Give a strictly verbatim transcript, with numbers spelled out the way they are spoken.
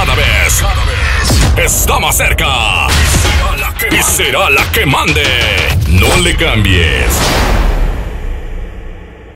cada vez, cada vez está más cerca. Y será la que, y será la que mande. No le cambies.